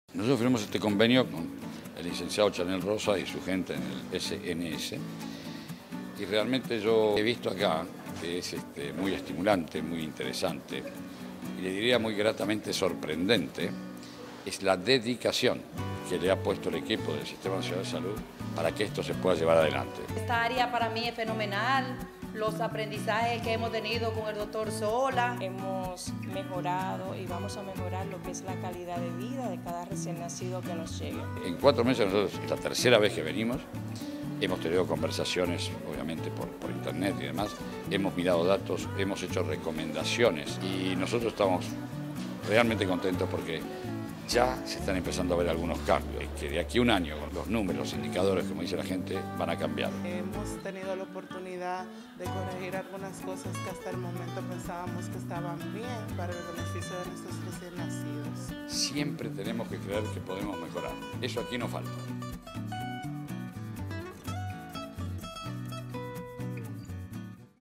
Nosotros firmamos este convenio con el licenciado Chanel Rosa y su gente en el SNS y realmente yo he visto acá que es muy estimulante, muy interesante y le diría muy gratamente sorprendente, es la dedicación que le ha puesto el equipo del Sistema Nacional de Salud para que esto se pueda llevar adelante. Esta área para mí es fenomenal, los aprendizajes que hemos tenido con el doctor Sola. Hemos mejorado y vamos a mejorar lo que es la calidad de vida de cada recién nacido que nos llegue. En 4 meses nosotros, es la tercera vez que venimos, hemos tenido conversaciones, obviamente por internet y demás, hemos mirado datos, hemos hecho recomendaciones y nosotros estamos realmente contentos porque ya se están empezando a ver algunos cambios, que de aquí a un año, con los números, los indicadores, como dice la gente, van a cambiar. Hemos tenido la oportunidad de corregir algunas cosas que hasta el momento pensábamos que estaban bien para el beneficio de nuestros recién nacidos. Siempre tenemos que creer que podemos mejorar. Eso aquí no falta.